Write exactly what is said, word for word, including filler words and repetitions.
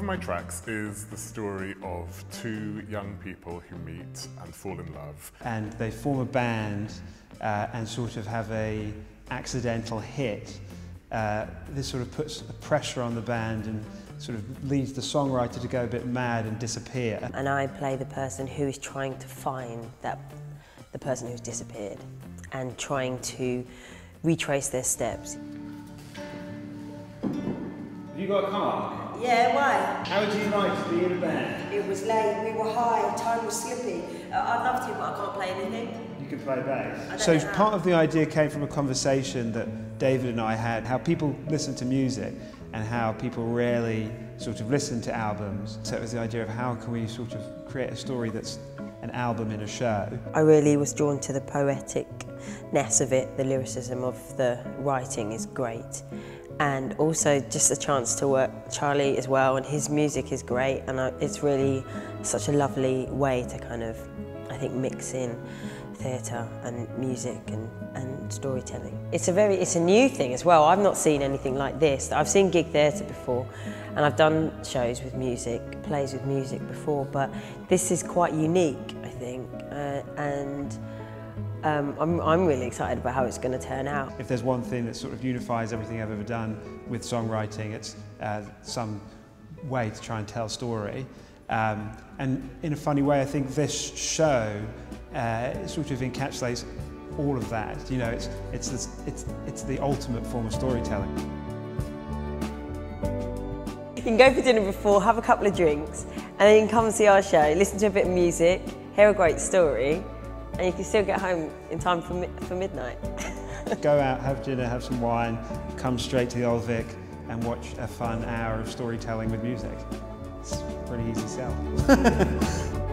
my tracks is the story of two young people who meet and fall in love. And they form a band uh, and sort of have a accidental hit. Uh, this sort of puts a pressure on the band and sort of leads the songwriter to go a bit mad and disappear. And I play the person who is trying to find that the person who's disappeared and trying to retrace their steps. Have you got a car? Yeah, why? How would you like to be in a band? It was late, we were high, time was slippy. Uh, I'd love to, but I can't play anything. You can play bass. I don't So know how. part of the idea came from a conversation that David and I had, how people listen to music and how people rarely sort of listen to albums. So it was the idea of how can we sort of create a story that's an album in a show. I really was drawn to the poeticness of it, the lyricism of the writing is great. And also just a chance to work with Charlie as well, and his music is great, and it's really such a lovely way to kind of, I think, mix in theatre and music and, and storytelling. It's a very, it's a new thing as well. I've not seen anything like this. I've seen gig theatre before, and I've done shows with music, plays with music before, but this is quite unique, I think, uh, and Um, I'm, I'm really excited about how it's going to turn out. If there's one thing that sort of unifies everything I've ever done with songwriting, it's uh, some way to try and tell a story. Um, and in a funny way, I think this show uh, sort of encapsulates all of that. You know, it's, it's, this, it's, it's the ultimate form of storytelling. You can go for dinner before, have a couple of drinks, and then you can come and see our show, listen to a bit of music, hear a great story, and you can still get home in time for, mi for midnight. Go out, have dinner, have some wine, come straight to the Old Vic and watch a fun hour of storytelling with music. It's a pretty easy sell.